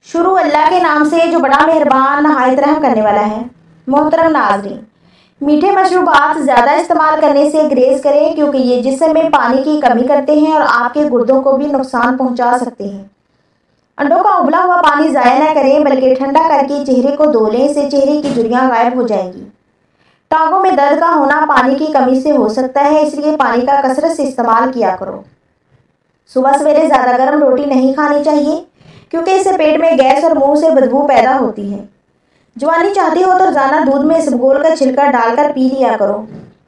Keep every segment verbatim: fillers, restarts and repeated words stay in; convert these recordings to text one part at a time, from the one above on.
शुरू अल्लाह के नाम से जो बड़ा मेहरबान नहायत रहम करने वाला है। मोहतरम नाज़रीन, मीठे मशरूबात ज़्यादा इस्तेमाल करने से ग्रेज़ करें क्योंकि ये जिस्म में पानी की कमी करते हैं और आपके गुर्दों को भी नुकसान पहुंचा सकते हैं। अंडों का उबला हुआ पानी ज़ाया न करें बल्कि ठंडा करके चेहरे को धो लें, इससे चेहरे की झुर्रियाँ गायब हो जाएंगी। टांगों में दर्द का होना पानी की कमी से हो सकता है, इसलिए पानी का कसरत से इस्तेमाल किया करो। सुबह सवेरे ज़्यादा गर्म रोटी नहीं खानी चाहिए क्योंकि इससे पेट में गैस और मुंह से बदबू पैदा होती है। जवानी चाहती हो तो रोजाना दूध में इसबगोल का छिलका डालकर पी लिया करो।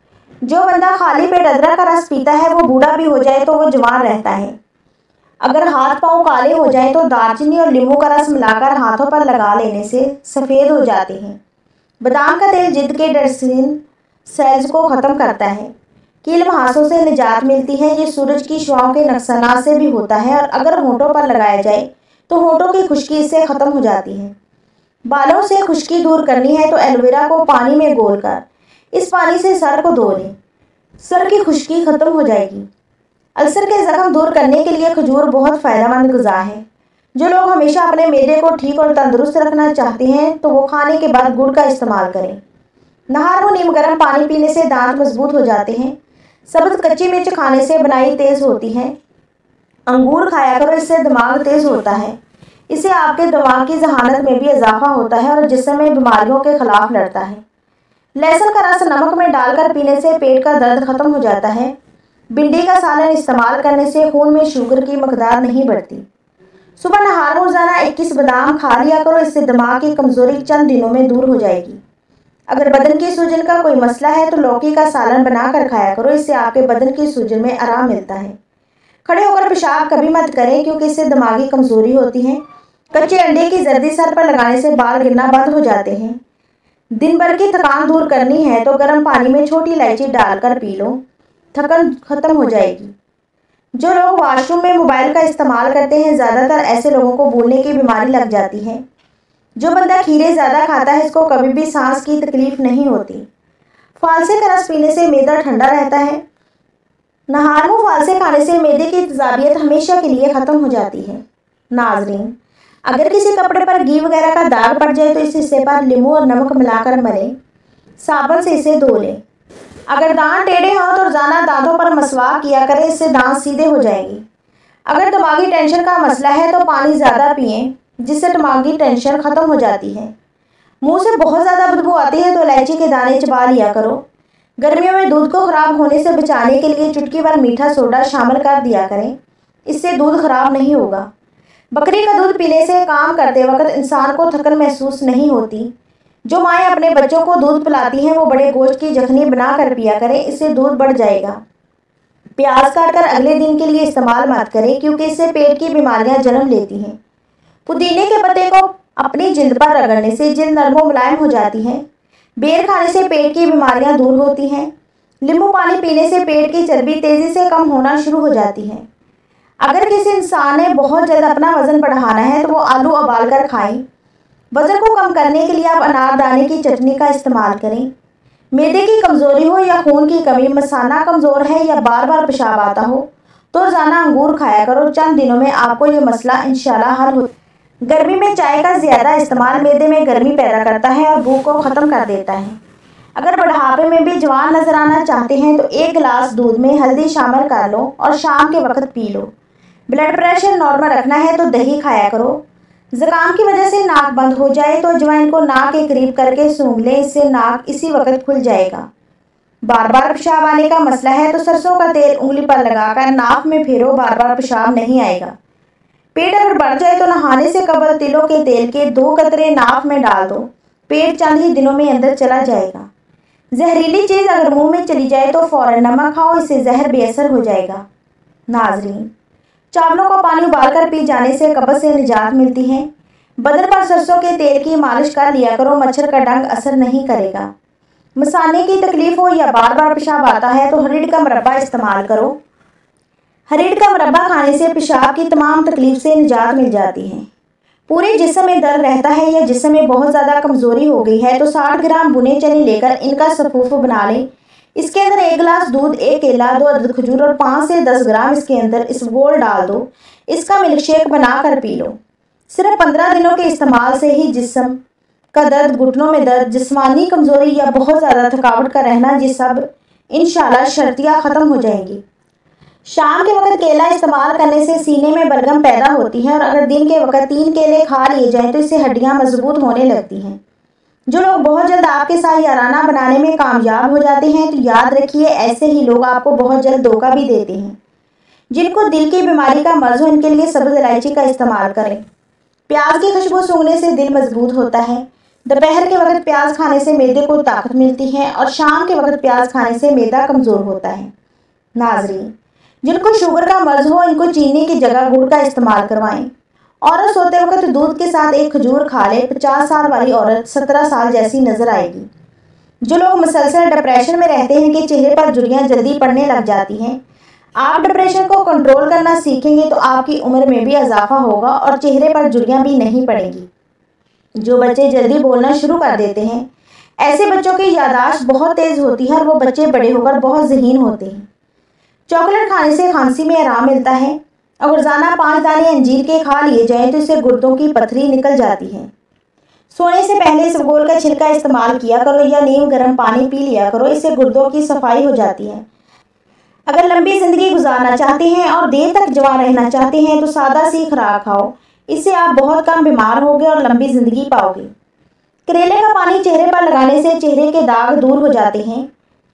जो बंदा खाली पेट अदरक का रस पीता है वो बूढ़ा भी हो जाए तो वो जवान रहता है। अगर हाथ पांव काले हो जाए तो दालचीनी और नींबू का रस मिलाकर हाथों पर लगा लेने से सफ़ेद हो जाते हैं। बादाम का तेल जिल्द के डेड सेल्स को ख़त्म करता है। कील मुहासों से निजात मिलती है। ये सूरज की शुआओं के नुकसान से भी होता है और अगर होंठों पर लगाया जाए तो होंठों की खुश्की इससे ख़त्म हो जाती है। बालों से खुश्की दूर करनी है तो एलोवेरा को पानी में घोलकर इस पानी से सर को धो लें। सर की खुश्की ख़त्म हो जाएगी। अल्सर के जख्म दूर करने के लिए खजूर बहुत फ़ायदेमंद ग़िज़ा है। जो लोग हमेशा अपने मैदे को ठीक और तंदुरुस्त रखना चाहते हैं तो वो खाने के बाद गुड़ का इस्तेमाल करें। नहार व नीम गर्म पानी पीने से दांत मजबूत हो जाते हैं। सब्ज़ कच्ची मिर्च खाने से बनाई तेज़ होती है। अंगूर खाया करो, इससे दिमाग तेज़ होता है। इससे आपके दिमाग की जहानत में भी इजाफा होता है और जिस्म में बीमारियों के खिलाफ लड़ता है। लहसुन का रस नमक में डालकर पीने से पेट का दर्द खत्म हो जाता है। भिंडी का सालन इस्तेमाल करने से खून में शुगर की मकदार नहीं बढ़ती। सुबह नहार रोजाना इक्कीस बादाम खा लिया करो, इससे दिमाग की कमजोरी चंद दिनों में दूर हो जाएगी। अगर बदन की सूजन का कोई मसला है तो लौकी का सालन बनाकर खाया करो, इससे आपके बदन की सूजन में आराम मिलता है। खड़े होकर पेशाब कभी मत करें क्योंकि इससे दिमागी कमजोरी होती है। कच्चे अंडे की जर्दी सर पर लगाने से बाल गिरना बंद हो जाते हैं। दिन भर की थकान दूर करनी है तो गर्म पानी में छोटी इलायची डालकर पी लो, थकन खत्म हो जाएगी। जो लोग वॉशरूम में मोबाइल का इस्तेमाल करते हैं ज़्यादातर ऐसे लोगों को भूलने की बीमारी लग जाती है। जो बंदा खीरे ज़्यादा खाता है इसको कभी भी सांस की तकलीफ नहीं होती। फालसे का रस पीने से मैदा ठंडा रहता है। नहार में फालसे खाने से मैदे की तेजाबियत हमेशा के लिए ख़त्म हो जाती है। नाजरीन, अगर किसी कपड़े पर घी वगैरह का दाग पड़ जाए तो इस हिस्से पर नींबू और नमक मिलाकर मलें, साबुन से इसे धो लें। अगर दांत टेढ़े हों तो रोजाना दांतों पर मसवाक किया करें, इससे दांत सीधे हो जाएंगे। अगर दिमागी टेंशन का मसला है तो पानी ज़्यादा पिएं, जिससे दिमागी टेंशन ख़त्म हो जाती है। मुंह से बहुत ज़्यादा बदबू आती है तो इलायची के दाने चबा लिया करो। गर्मियों में दूध को ख़राब होने से बचाने के लिए चुटकी भर मीठा सोडा शामिल कर दिया करें, इससे दूध ख़राब नहीं होगा। बकरी का दूध पीने से काम करते वक्त इंसान को थकन महसूस नहीं होती। जो माएँ अपने बच्चों को दूध पिलाती हैं वो बड़े गोश्त की जखनी बना कर पिया करें, इससे दूध बढ़ जाएगा। प्याज काटकर अगले दिन के लिए इस्तेमाल मत करें क्योंकि इससे पेट की बीमारियां जन्म लेती हैं। पुदीने के पत्ते को अपनी जिल्द पर रगड़ने से जिल्द नरम व मुलायम हो जाती है। बेर खाने से पेट की बीमारियां दूर होती हैं। नींबू पानी पीने से पेट की चर्बी तेज़ी से कम होना शुरू हो जाती है। अगर किसी इंसान ने बहुत जल्द अपना वज़न बढ़ाना है तो वो आलू उबाल कर खाएं। वज़न को कम करने के लिए आप अनारदाने की चटनी का इस्तेमाल करें। मैदे की कमज़ोरी हो या खून की कमी, मसाना कमज़ोर है या बार बार पेशाब आता हो तो रोज़ाना अंगूर खाया करो। चंद दिनों में आपको ये मसला इंशाल्लाह हल हो। गर्मी में चाय का ज़्यादा इस्तेमाल मैदे में गर्मी पैदा करता है और भूख को ख़त्म कर देता है। अगर बुढ़ापे में भी जवान नजर आना चाहते हैं तो एक गिलास दूध में हल्दी शामिल कर लो और शाम के वक्त पी लो। ब्लड प्रेशर नॉर्मल रखना है तो दही खाया करो। ज़ुकाम की वजह से नाक बंद हो जाए तो अजवाइन को नाक के करीब करके सूंघ लें, इससे नाक इसी वक्त खुल जाएगा। बार बार पेशाब आने का मसला है तो सरसों का तेल उंगली पर लगाकर नाक में फेरो, बार बार पेशाब नहीं आएगा। पेट अगर बढ़ जाए तो नहाने से कबल तिलों के तेल के दो कतरे नाक में डाल दो, पेट चंद ही दिनों में अंदर चला जाएगा। जहरीली चीज़ अगर मुंह में चली जाए तो फौरन नमक खाओ, इससे जहर बेअसर हो जाएगा। नाजरीन, चावलों का पानी उबालकर पी जाने से कब्ज़ से निजात मिलती है। बदन पर सरसों के तेल की मालिश कर लिया करो, मच्छर का डंक असर नहीं करेगा। मसाने की तकलीफ हो या बार बार पेशाब आता है तो हरीड़ का मुरब्बा इस्तेमाल करो। हरीड़ का मुरब्बा खाने से पेशाब की तमाम तकलीफ से निजात मिल जाती है। पूरे जिस्म में दर्द रहता है या जिस्म में बहुत ज़्यादा कमज़ोरी हो गई है तो साठ ग्राम भुने चने लेकर इनका सफूफ बना लें। इसके अंदर एक गिलास दूध, एक केला, दो अदद खजूर और पाँच से दस ग्राम इसके अंदर इसबगोल डाल दो। इसका मिल्क शेक बना कर पी लो। सिर्फ पंद्रह दिनों के इस्तेमाल से ही जिस्म का दर्द, घुटनों में दर्द, जिस्मानी कमजोरी या बहुत ज़्यादा थकावट का रहना, ये सब इंशाल्लाह शर्तियाँ ख़त्म हो जाएंगी। शाम के वक्त केला इस्तेमाल करने से सीने में बलगम पैदा होती है और अगर दिन के वक्त तीन केले खा लिए जाएं तो इससे हड्डियां मजबूत होने लगती हैं। जो लोग बहुत जल्द आपके साथ याराना बनाने में कामयाब हो जाते हैं तो याद रखिए ऐसे ही लोग आपको बहुत जल्द धोखा भी देते हैं। जिनको दिल की बीमारी का मर्ज हो इनके लिए सब्ज इलायची का इस्तेमाल करें। प्याज की खुशबू सूंघने से दिल मजबूत होता है। दोपहर के वक्त प्याज खाने से मैदे को ताकत मिलती है और शाम के वक्त प्याज खाने से मैदा कमज़ोर होता है। नाजरीन, जिनको शुगर का मर्ज हो इनको चीनी की जगह गुड़ का इस्तेमाल करवाएं। औरत सोते वक्त दूध के साथ एक खजूर खा ले, पचास साल वाली औरत सत्रह साल जैसी नजर आएगी। जो लोग मुसलसल डिप्रेशन में रहते हैं कि चेहरे पर झुर्रियाँ जल्दी पड़ने लग जाती हैं, आप डिप्रेशन को कंट्रोल करना सीखेंगे तो आपकी उम्र में भी इजाफा होगा और चेहरे पर झुर्रियाँ भी नहीं पड़ेंगी। जो बच्चे जल्दी बोलना शुरू कर देते हैं, ऐसे बच्चों की याददाश्त बहुत तेज होती है और वो बच्चे बड़े होकर बहुत ज़हीन होते हैं। चॉकलेट खाने से खांसी में आराम मिलता है। अगर रोजाना पाँच दाने अंजीर के खा लिए जाएं तो इससे गुर्दों की पथरी निकल जाती है। सोने से पहले इसबगोल का छिलका इस्तेमाल किया करो या नीम गर्म पानी पी लिया करो, इससे गुर्दों की सफाई हो जाती है। अगर लंबी ज़िंदगी गुजारना चाहते हैं और देर तक जवान रहना चाहते हैं तो सादा सी खुराक खाओ, इससे आप बहुत कम बीमार होगे और लंबी ज़िंदगी पाओगे। करेले का पानी चेहरे पर लगाने से चेहरे के दाग दूर हो जाते हैं।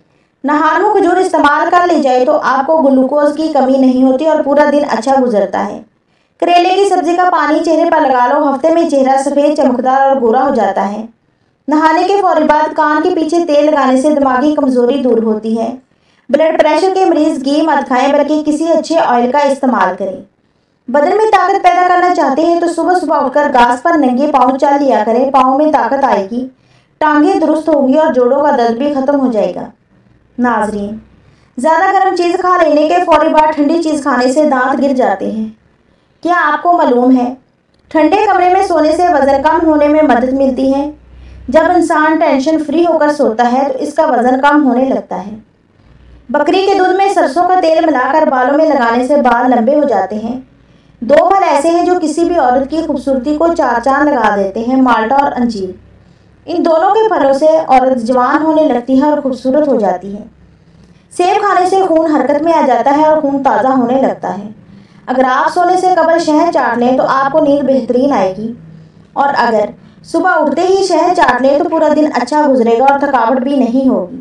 नहार में खजूर इस्तेमाल कर ली जाए तो आपको ग्लूकोज की कमी नहीं होती और पूरा दिन अच्छा गुजरता है। करेले की सब्जी का पानी चेहरे पर लगा लो, हफ्ते में चेहरा सफ़ेद, चमकदार और गोरा हो जाता है। नहाने के फौरी बाद कान के पीछे तेल लगाने से दिमागी कमज़ोरी दूर होती है। ब्लड प्रेशर के मरीज घी मत खाएं बल्कि किसी अच्छे ऑयल का इस्तेमाल करें। बदन में ताकत पैदा करना चाहते हैं तो सुबह सुबह उठकर घास पर नंगे पाँव चल लिया करें। पाँव में ताकत आएगी, टांगें दुरुस्त होंगी और जोड़ों का दर्द भी खत्म हो जाएगा। नाजरीन, ज़्यादा गर्म चीज़ खा लेने के फौरी बाद ठंडी चीज़ खाने से दांत गिर जाते हैं। क्या आपको मालूम है ठंडे कमरे में सोने से वज़न कम होने में मदद मिलती है। जब इंसान टेंशन फ्री होकर सोता है तो इसका वज़न कम होने लगता है। बकरी के दूध में सरसों का तेल मिलाकर बालों में लगाने से बाल लंबे हो जाते हैं। दो फल ऐसे हैं जो किसी भी औरत की खूबसूरती को चार चांद लगा देते हैं, माल्टा और अंजीर। इन दोनों के फलों से औरत जवान होने लगती है और खूबसूरत हो जाती है। सेब खाने से खून हरकत में आ जाता है और खून ताज़ा होने लगता है। अगर आप सोने से कबल शहद चाट लें तो आपको नींद बेहतरीन आएगी और अगर सुबह उठते ही शहद चाट लें तो पूरा दिन अच्छा गुजरेगा और थकावट भी नहीं होगी।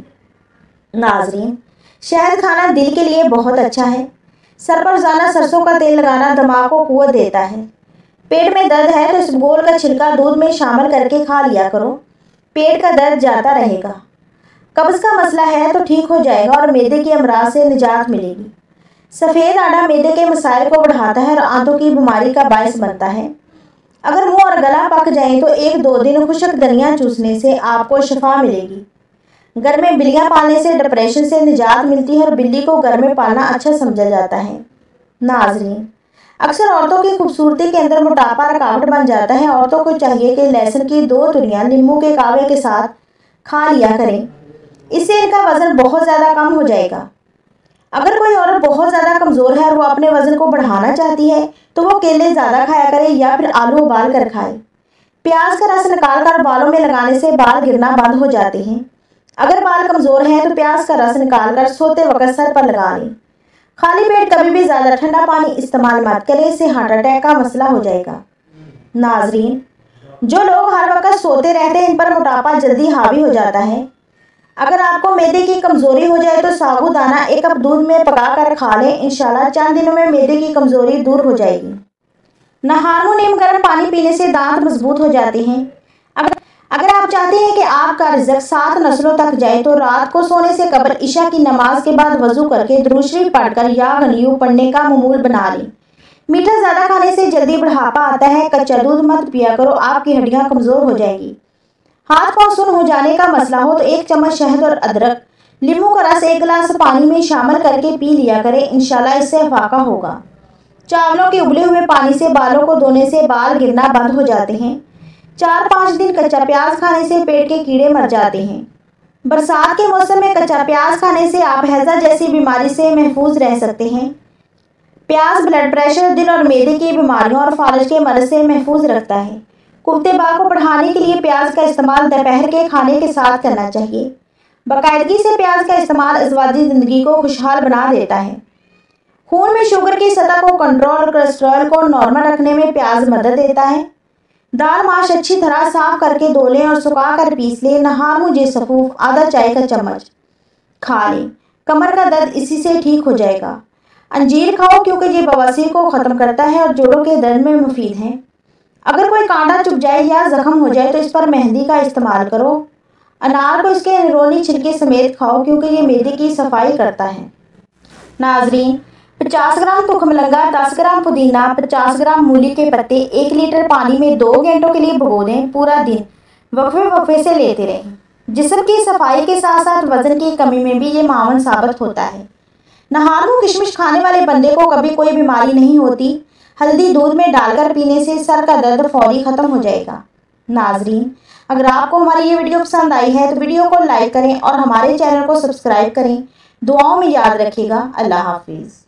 नाजरीन, शहद खाना दिल के लिए बहुत अच्छा है। सर पर रोजाना सरसों का तेल लगाना दिमाग को कुव्वत देता है। पेट में दर्द है तो इसबगोल का छिलका दूध में शामिल करके खा लिया करो, पेट का दर्द जाता रहेगा। कब्ज़ का मसला है तो ठीक हो जाएगा और मैदे की अमराज से निजात मिलेगी। सफ़ेद आटा मैदे के मसाइल को बढ़ाता है और आंतों की बीमारी का बायस बनता है। अगर मुंह और गला पक जाए तो एक दो दिन खुशक धनिया चूसने से आपको शफा मिलेगी। घर में बिल्लियाँ पालने से डिप्रेशन से निजात मिलती है और बिल्ली को घर में पालना अच्छा समझा जाता है। नाजरीन, अक्सर औरतों की खूबसूरती के अंदर मोटापा रुकावट बन जाता है। औरतों को चाहिए कि लहसुन की दो तुरियाँ नींबू के कावे के साथ खा लिया करें, इससे इनका वज़न बहुत ज़्यादा कम हो जाएगा। अगर कोई औरत बहुत ज़्यादा कमज़ोर है और वो अपने वज़न को बढ़ाना चाहती है तो वो केले ज़्यादा खाया करे या फिर आलू उबाल कर खाए। प्याज का रस निकाल कर बालों में लगाने से बाल गिरना बंद हो जाते हैं। अगर बाल कमज़ोर हैं तो प्याज का रस निकाल कर सोते वक्त सर पर लगा लें। खाली पेट कभी भी ज़्यादा ठंडा पानी इस्तेमाल मत करें, इससे हार्ट अटैक का मसला हो जाएगा। नाजरीन, जो लोग हर वक्त सोते रहते हैं इन पर मोटापा जल्दी हावी हो जाता है। अगर आपको मैदे की कमज़ोरी हो जाए तो साबूदाना एक कप दूध में पका कर खा लें, इंशाल्लाह चंद दिनों में मैदे की कमज़ोरी दूर हो जाएगी। नहार में नीम गर्म पानी पीने से दांत मजबूत हो जाते हैं। अगर अगर आप चाहते हैं कि आपका रिज़्क सात नस्लों तक जाए तो रात को सोने से कबल ईशा की नमाज के बाद वजू करके दुरूद शरीफ पढ़कर या गनियू पढ़ने का मामूल बना लें। मीठा ज़्यादा खाने से जल्दी बुढ़ापा आता है। कच्चा दूध मत पिया करो, आपकी हड्डियाँ कमज़ोर हो जाएंगी। हाथ पाँव सुन हो जाने का मसला हो तो एक चम्मच शहद और अदरक, नींबू का रस एक गिलास पानी में शामिल करके पी लिया करें, इंशाल्लाह इससे फाका होगा। चावलों के उबले हुए पानी से बालों को धोने से बाल गिरना बंद हो जाते हैं। चार पाँच दिन कच्चा प्याज खाने से पेट के कीड़े मर जाते हैं। बरसात के मौसम में कच्चा प्याज खाने से आप हैजा जैसी बीमारी से महफूज रह सकते हैं। प्याज ब्लड प्रेशर, दिल और मैदे की बीमारियों और फालज के मर्ज से महफूज रखता है। कुर्ते बाग को बढ़ाने के लिए प्याज का इस्तेमाल दोपहर के खाने के साथ करना चाहिए। बाकायदगी से प्याज का इस्तेमाल अज़वाजी ज़िंदगी को खुशहाल बना देता है। खून में शुगर की सतह को कंट्रोल और कोलेस्ट्रॉल को नॉर्मल रखने में प्याज मदद देता है। दाल माश अच्छी तरह साफ करके धो लें और सुखा कर पीस लें। नहार मुझे सफूफ आधा चाय का चम्मच खा लें। कमर का दर्द इसी से ठीक हो जाएगा। अंजीर खाओ क्योंकि ये बवासीर को ख़त्म करता है और जोड़ों के दर्द में मुफीद है। अगर कोई कांटा चुभ जाए या जख्म हो जाए तो इस पर मेहंदी का इस्तेमाल करो। अनार को इसके अंदरूनी छिलके समेत खाओ क्योंकि ये मैदे की सफाई करता है। नाजरीन, पचास ग्राम तुखमलंगा, दस ग्राम पुदीना, पचास ग्राम मूली के पत्ते एक लीटर पानी में दो घंटों के लिए भिगो दें। पूरा दिन वक्फे वक्फे से लेते रहें। जिस्म की सफाई के साथ साथ वजन की कमी में भी ये मावन साबित होता है। नहारू किशमिश खाने वाले बंदे को कभी कोई बीमारी नहीं होती। हल्दी दूध में डालकर पीने से सर का दर्द फौरी ख़त्म हो जाएगा। नाजरीन, अगर आपको हमारी ये वीडियो पसंद आई है तो वीडियो को लाइक करें और हमारे चैनल को सब्सक्राइब करें। दुआओं में याद रखिएगा। अल्लाह हाफिज़।